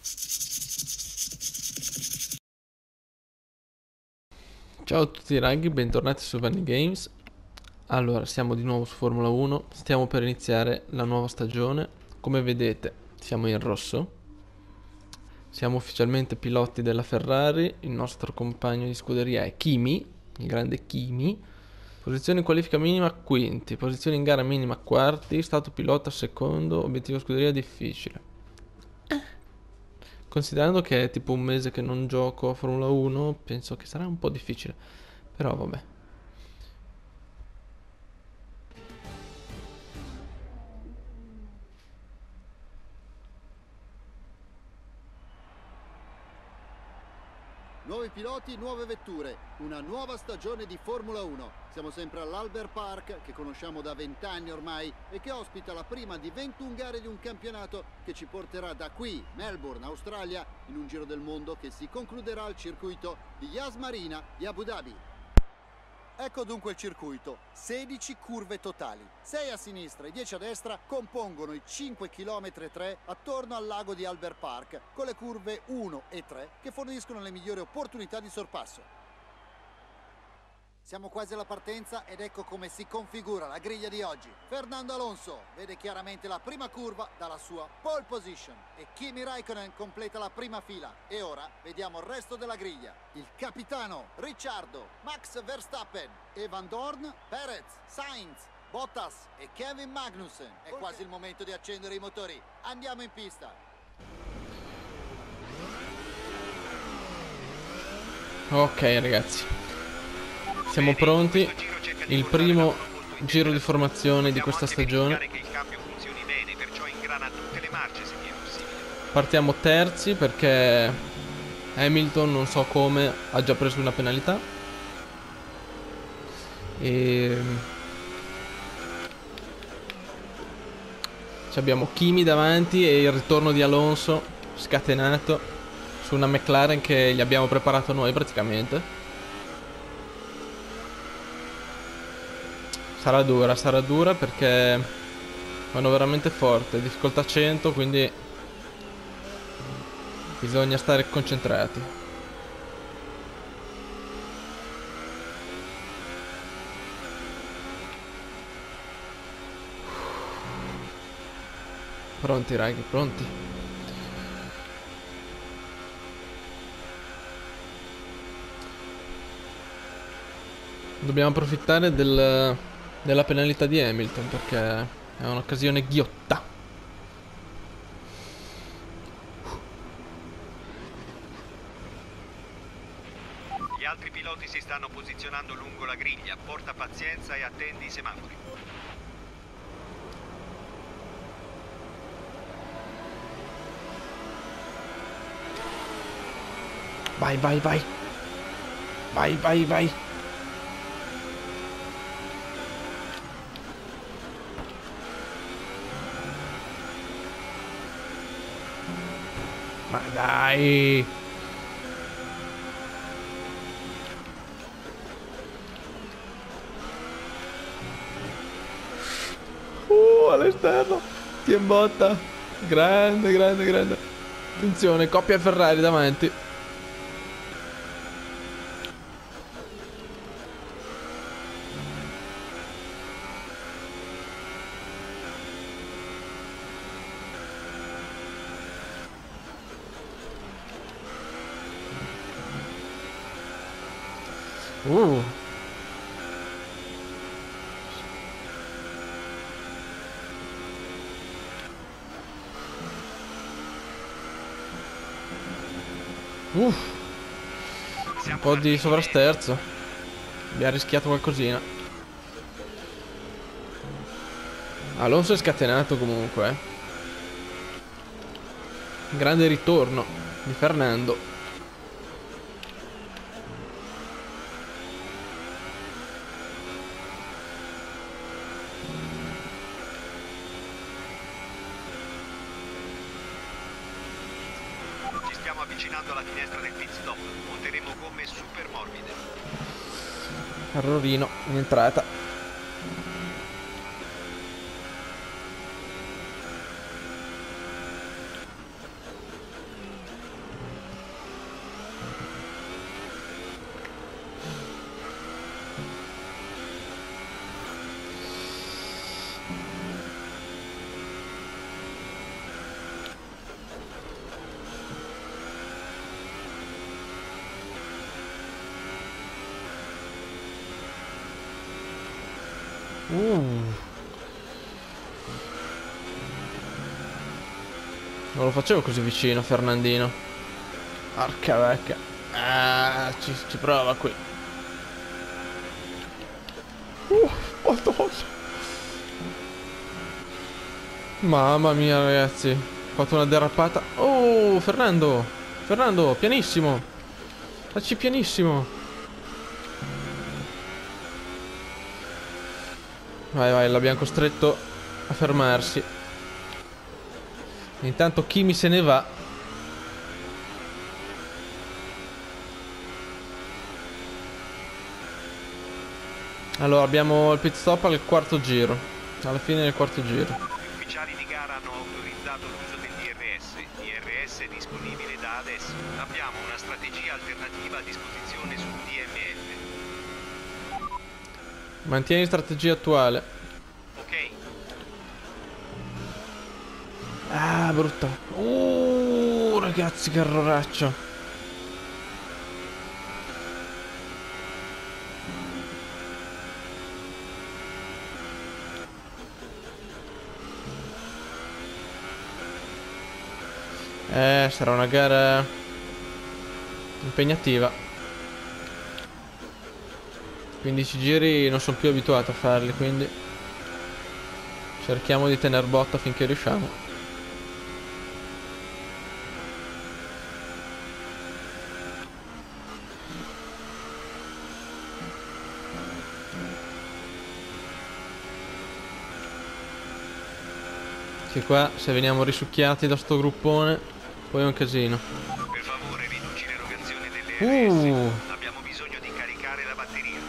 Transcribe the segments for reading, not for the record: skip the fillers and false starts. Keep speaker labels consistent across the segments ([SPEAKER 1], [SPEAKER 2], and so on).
[SPEAKER 1] Ciao a tutti ragazzi, bentornati su Vanny Games. Allora, siamo di nuovo su Formula 1, stiamo per iniziare la nuova stagione. Come vedete, siamo in rosso. Siamo ufficialmente piloti della Ferrari, il nostro compagno di scuderia è Kimi, il grande Kimi. Posizione in qualifica minima quinti, posizione in gara minima quarti, stato pilota secondo, obiettivo scuderia difficile. Considerando che è tipo un mese che non gioco a Formula 1, penso che sarà un po' difficile. Però vabbè.
[SPEAKER 2] Nuovi piloti, nuove vetture, una nuova stagione di Formula 1. Siamo sempre all'Albert Park, che conosciamo da 20 anni ormai e che ospita la prima di 21 gare di un campionato che ci porterà da qui, Melbourne, Australia, in un giro del mondo che si concluderà al circuito di Yas Marina di Abu Dhabi. Ecco dunque il circuito, 16 curve totali, 6 a sinistra e 10 a destra compongono i 5 km e 3 attorno al lago di Albert Park, con le curve 1 e 3 che forniscono le migliori opportunità di sorpasso. Siamo quasi alla partenza ed ecco come si configura la griglia di oggi. Fernando Alonso vede chiaramente la prima curva dalla sua pole position e Kimi Raikkonen completa la prima fila. E ora vediamo il resto della griglia. Il capitano Ricciardo, Max Verstappen, Evan Dorn, Perez, Sainz, Bottas e Kevin Magnussen. È quasi il momento di accendere i motori. Andiamo in pista.
[SPEAKER 1] Ok ragazzi, siamo pronti. Il primo giro di formazione di questa stagione. Partiamo terzi perché Hamilton, non so come, ha già preso una penalità. E abbiamo Kimi davanti e il ritorno di Alonso scatenato su una McLaren che gli abbiamo preparato noi praticamente. Sarà dura perché vanno veramente forte, difficoltà 100, quindi bisogna stare concentrati. Pronti raghi, pronti. Dobbiamo approfittare della penalità di Hamilton perché è un'occasione ghiotta.
[SPEAKER 3] Gli altri piloti si stanno posizionando lungo la griglia, porta pazienza e attendi i semafori.
[SPEAKER 1] Vai, vai, vai. Vai, vai, vai. Ma dai. All'esterno. Ti in botta. Grande, grande, grande. Attenzione, coppia Ferrari davanti. Uh. Un po' di sovrasterzo. Abbiamo rischiato qualcosina. Alonso è scatenato comunque. Grande ritorno di Fernando.
[SPEAKER 3] Ci stiamo avvicinando alla finestra del pit stop. Monteremo gomme super morbide.
[SPEAKER 1] Errorino in entrata. Non lo facevo così vicino, Fernandino. Porca vacca. Ah, ci prova qui. Madonna. Mamma mia, ragazzi. Ho fatto una derapata. Oh, Fernando. Fernando, pianissimo. Facci pianissimo. Vai, vai, l'abbiamo costretto a fermarsi. Intanto Kimi se ne va. Allora abbiamo il pit stop al quarto giro. Alla fine del quarto giro.
[SPEAKER 3] Gli ufficiali di gara hanno autorizzato l'uso del DRS. DRS è disponibile da adesso. Abbiamo una strategia alternativa a disposizione sul DMF.
[SPEAKER 1] Mantieni strategia attuale.
[SPEAKER 3] Ok.
[SPEAKER 1] Ah, brutta. Ragazzi, che erroraccio. Sarà una gara impegnativa. 15 giri non sono più abituato a farli, quindi cerchiamo di tener botta finché riusciamo. Che qua se veniamo risucchiati da sto gruppone poi è un casino.
[SPEAKER 3] Per favore, riduci l'erogazione delle RS. Abbiamo bisogno di caricare la batteria.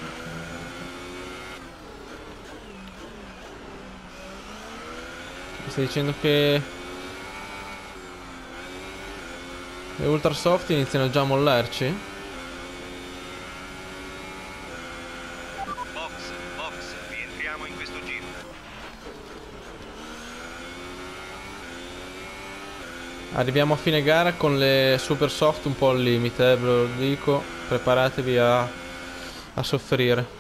[SPEAKER 1] Mi stai dicendo che le ultra soft iniziano già a mollarci?
[SPEAKER 3] Box, rientriamo in questo giro.
[SPEAKER 1] Arriviamo a fine gara con le super soft un po' al limite, ve lo dico, preparatevi a soffrire.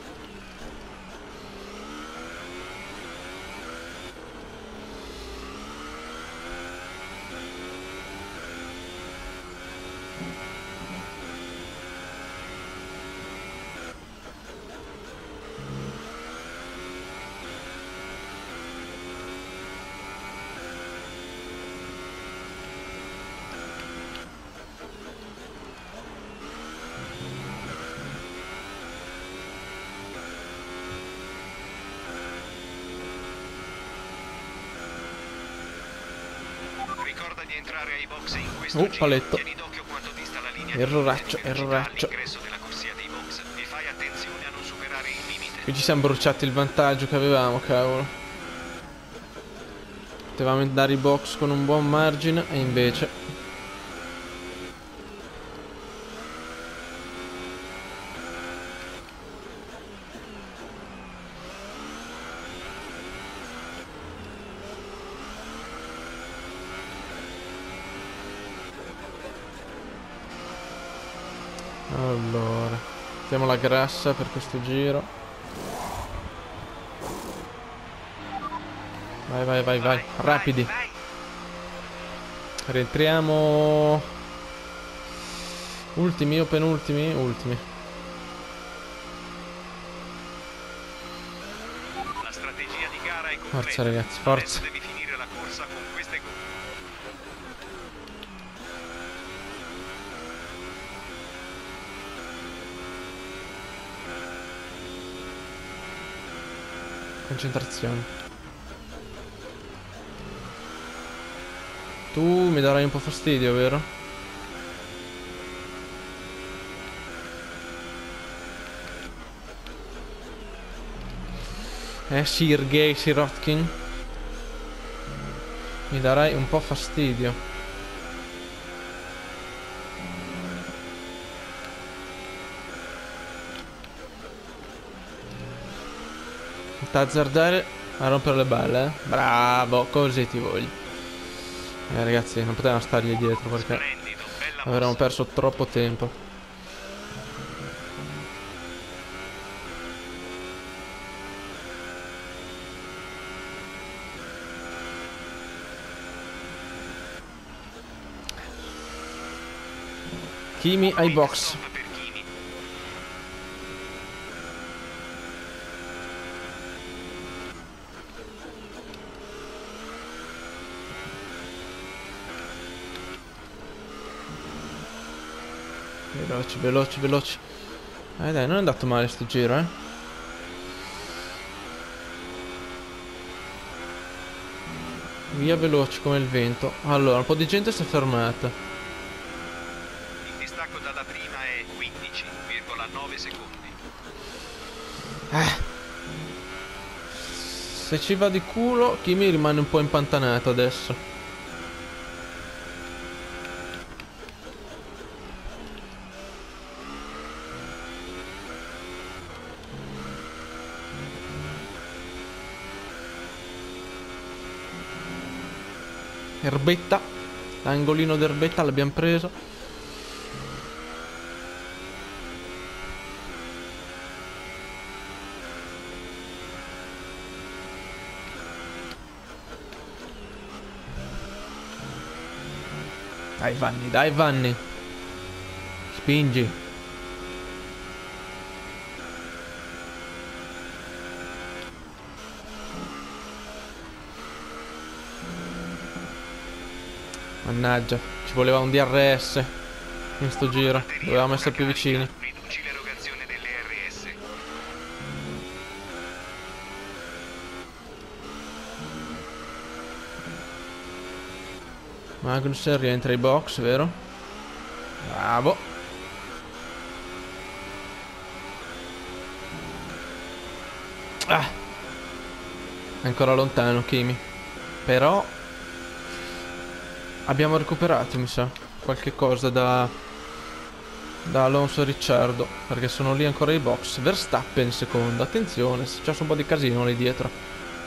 [SPEAKER 3] Ricorda di entrare ai box in questo giro.
[SPEAKER 1] Paletto.
[SPEAKER 3] Tieni d'occhio quanto dista la linea
[SPEAKER 1] Erroraccio,
[SPEAKER 3] di velocità
[SPEAKER 1] erroraccio.
[SPEAKER 3] all'ingresso della corsia dei box e fai attenzione a non superare il limite.
[SPEAKER 1] Qui ci siamo bruciati il vantaggio che avevamo, cavolo. Potevamo andare i box con un buon margine e invece... Allora, mettiamo la grassa per questo giro. Vai, vai, vai, vai, rapidi.
[SPEAKER 3] Vai.
[SPEAKER 1] Rientriamo. Ultimi o penultimi? Ultimi.
[SPEAKER 3] La strategia di gara è completa.
[SPEAKER 1] Forza ragazzi, forza.
[SPEAKER 3] Adesso devi finire la corsa con queste gomme.
[SPEAKER 1] Concentrazione. Tu mi darai un po' fastidio, vero? Sergei Sirotkin. Mi darai un po' fastidio. T'azzardare a rompere le balle, eh? Bravo, così ti voglio. Ragazzi, non potevamo stargli dietro perché
[SPEAKER 3] Splendido, bella
[SPEAKER 1] avremmo
[SPEAKER 3] mossa.
[SPEAKER 1] perso troppo tempo. Kimi ai
[SPEAKER 3] Pit
[SPEAKER 1] box.
[SPEAKER 3] stop per Kimi.
[SPEAKER 1] Veloci, veloci, veloci. Dai, non è andato male sto giro, eh. Via veloci come il vento. Allora, un po' di gente si è fermata.
[SPEAKER 3] Il distacco dalla prima è 15,9 secondi.
[SPEAKER 1] Se ci va di culo, Kimi rimane un po' impantanato adesso. Erbetta. L'angolino d'erbetta l'abbiamo preso. Dai Vanni, dai Vanni. Spingi. Mannaggia, ci voleva un DRS in sto giro. Dovevamo essere più vicini.
[SPEAKER 3] Riduci l'erogazione delle RS.
[SPEAKER 1] Magnussen rientra ai box, vero? Bravo. Ah. È ancora lontano Kimi. Però abbiamo recuperato, mi sa, qualche cosa da Alonso e Ricciardo, perché sono lì ancora i box. Verstappen secondo, attenzione, c'è un po' di casino lì dietro.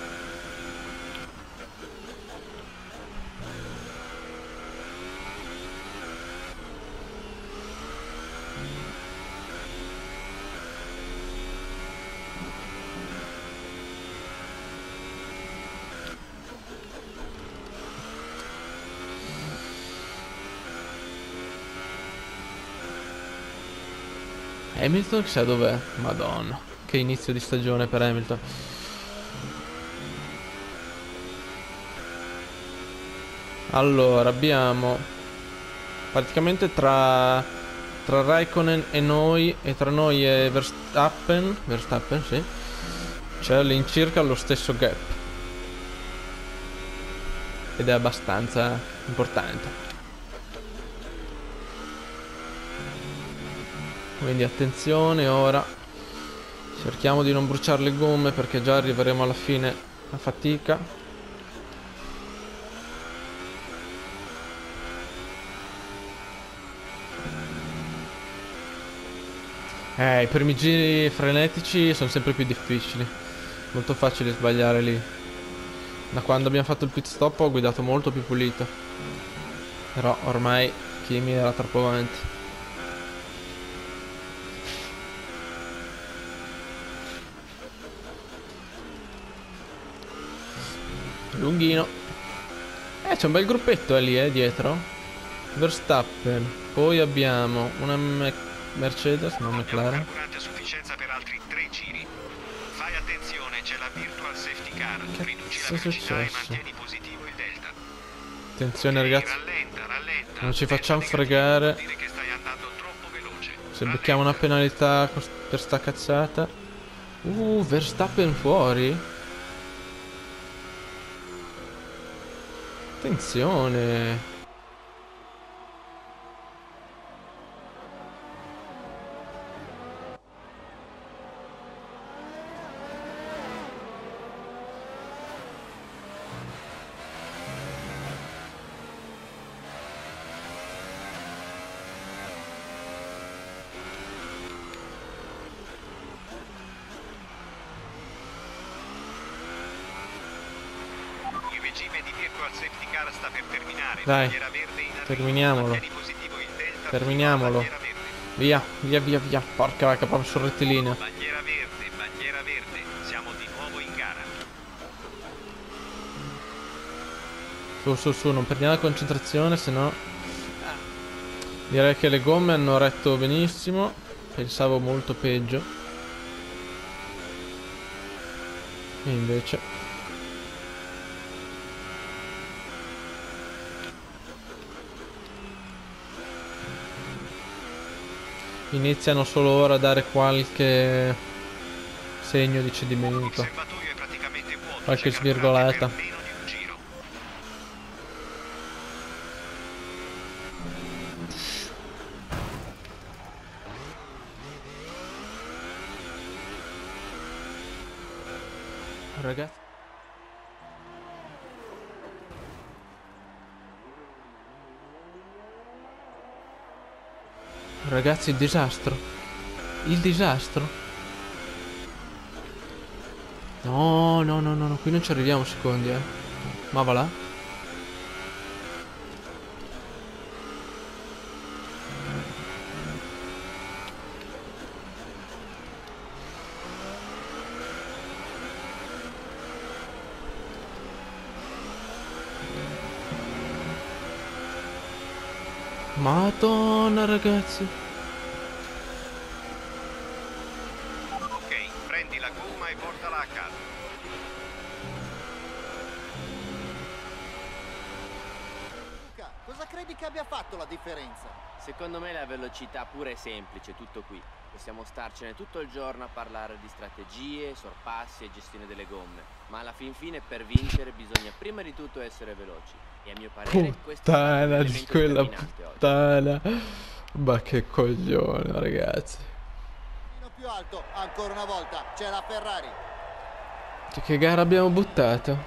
[SPEAKER 1] Hamilton chissà dov'è? Madonna, che inizio di stagione per Hamilton. Allora, abbiamo praticamente tra Raikkonen e noi, e tra noi e Verstappen, sì, c'è all'incirca lo stesso gap. Ed è abbastanza importante. Quindi attenzione ora. Cerchiamo di non bruciare le gomme perché già arriveremo alla fine a fatica. I primi giri frenetici sono sempre più difficili. Molto facile sbagliare lì. Da quando abbiamo fatto il pit stop ho guidato molto più pulito. Però ormai Kimi era troppo avanti. Lunghino. C'è un bel gruppetto lì, dietro. Verstappen. Poi abbiamo una Mercedes, non McLaren.
[SPEAKER 3] Carburante a sufficienza per altri 3 giri. Fai attenzione, c'è la virtual safety car. Riduci la velocità e mantieni positivo il delta.
[SPEAKER 1] Attenzione ragazzi.
[SPEAKER 3] Rallenta.
[SPEAKER 1] Non ci facciamo fregare.
[SPEAKER 3] Vuol dire che stai andando troppo veloce.
[SPEAKER 1] Se becchiamo una penalità per sta cazzata. Verstappen fuori. Attenzione.
[SPEAKER 3] Il regime di virtual safety car sta per terminare.
[SPEAKER 1] Dai,
[SPEAKER 3] Bandiera verde in arrivo.
[SPEAKER 1] terminiamolo.
[SPEAKER 3] Mantieni positivo il delta.
[SPEAKER 1] Terminiamolo.
[SPEAKER 3] Bandiera verde.
[SPEAKER 1] Via, via, via, via. Porca vacca, proprio sul rettilineo.
[SPEAKER 3] Bandiera verde. Siamo di nuovo in gara.
[SPEAKER 1] Su, non perdiamo la concentrazione, se no Direi che le gomme hanno retto benissimo. Pensavo molto peggio. E invece iniziano solo ora a dare qualche segno di
[SPEAKER 3] Il
[SPEAKER 1] cedimento.
[SPEAKER 3] serbatoio è praticamente vuoto.
[SPEAKER 1] Qualche
[SPEAKER 3] c'è carburante
[SPEAKER 1] svirgolata.
[SPEAKER 3] per meno di un giro.
[SPEAKER 1] Ragazzi, ragazzi, il disastro. Il disastro. No, no, no, no, no, qui non ci arriviamo secondi, Ma va là. Madonna, ragazzi.
[SPEAKER 3] Ok, prendi la gomma e portala a casa.
[SPEAKER 2] Luca, cosa credi che abbia fatto la differenza?
[SPEAKER 4] Secondo me la velocità pura è semplice, tutto qui. Possiamo starcene tutto il giorno a parlare di strategie, sorpassi e gestione delle gomme, ma alla fin fine per vincere bisogna prima di tutto essere veloci. E a mio parere questo è stato
[SPEAKER 1] Puttana di
[SPEAKER 4] l'elemento
[SPEAKER 1] quella
[SPEAKER 4] determinante oggi.
[SPEAKER 1] puttana. Ma che coglione, ragazzi.
[SPEAKER 2] Fino più alto, ancora una volta, c'è la Ferrari.
[SPEAKER 1] Che gara abbiamo buttato?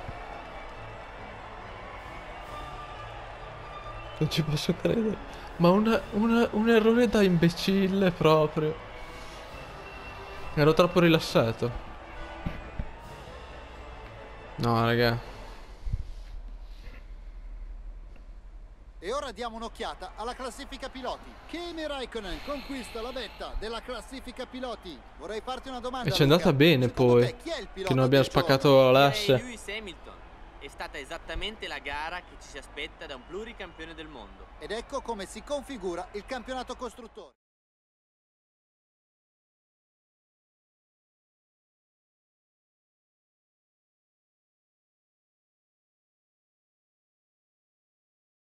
[SPEAKER 1] Non ci posso credere. Ma un errore da imbecille proprio. Ero troppo rilassato. No, raga.
[SPEAKER 2] E ora diamo un'occhiata alla classifica piloti. Kimi Raikkonen conquista la vetta della classifica piloti. Vorrei farti una domanda,
[SPEAKER 1] E ci è andata
[SPEAKER 2] Luca.
[SPEAKER 1] bene
[SPEAKER 2] Secondo
[SPEAKER 1] poi.
[SPEAKER 2] te chi è il pilota
[SPEAKER 1] Che non abbiamo
[SPEAKER 2] del giorno?
[SPEAKER 1] spaccato
[SPEAKER 4] Direi
[SPEAKER 1] l'asse.
[SPEAKER 4] Lewis Hamilton. È stata esattamente la gara che ci si aspetta da un pluricampione del mondo.
[SPEAKER 2] Ed ecco come si configura il campionato costruttore.